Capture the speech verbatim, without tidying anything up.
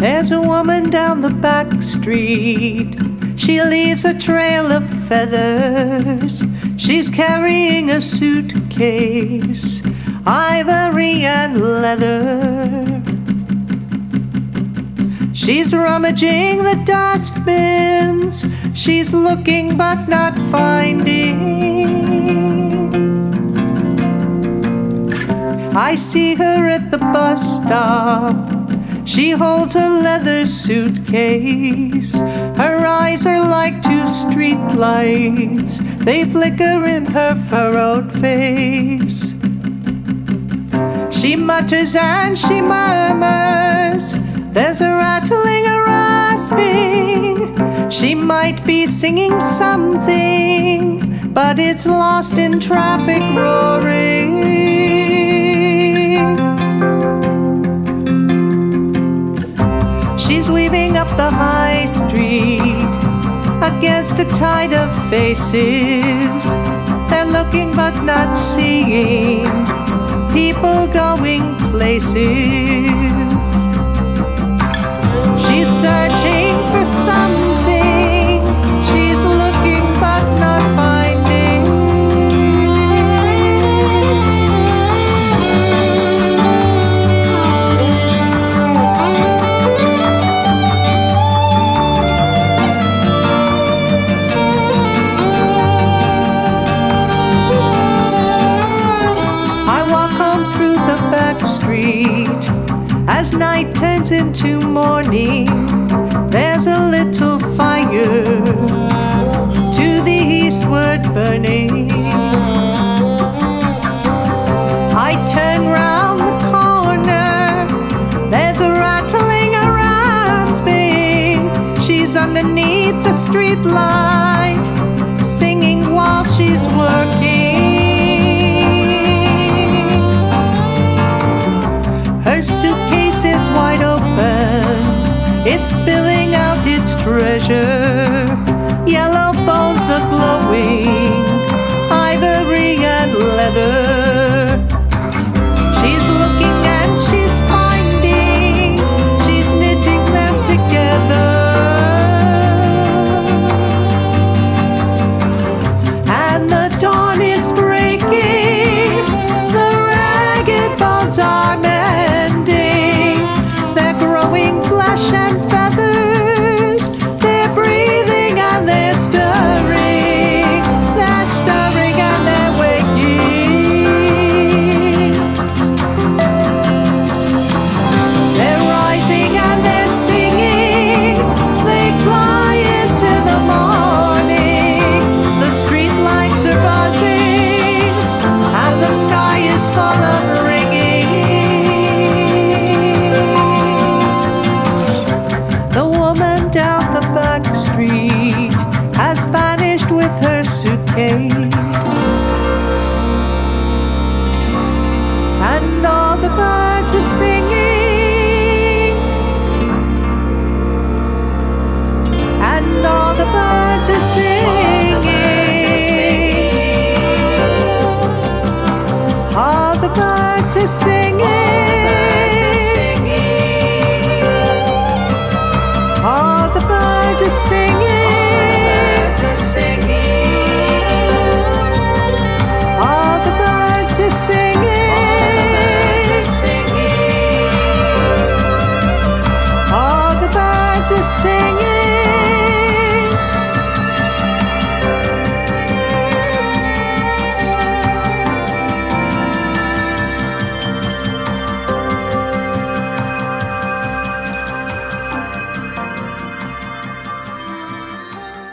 There's a woman down the back street. She leaves a trail of feathers. She's carrying a suitcase, ivory and leather. She's rummaging the dustbins. She's looking but not finding. I see her at the bus stop. She holds a leather suitcase. Her eyes are like two street lights. They flicker in her furrowed face. She mutters and she murmurs. There's a rattling, a rasping. She might be singing something, but it's lost in traffic roaring. She's weaving up the high street against a tide of faces. They're looking but not seeing, people going places. She's searching for something. She's looking but not finding. I walk on through the back street as night turns into morning. There's a little fire to the eastward burning. I turn round the corner. There's a rattling, a rasping. She's underneath the street light, singing while she's working. Her suitcase is wide open. It's spilling out its treasure. Yellow bones are glowing, ivory and leather. She's looking and she's finding. She's knitting them together. And the dawn is breaking. The ragged bones are mending. They're growing flesh and feathers. They're breathing and they're stirring. They're stirring and they're waking. They're rising and they're singing. They fly into the morning. The street lights are buzzing and the sky is full of ringing. The woman down the back street has vanished with her suitcase. And all the birds are singing. And all the birds are singing. All the birds are singing.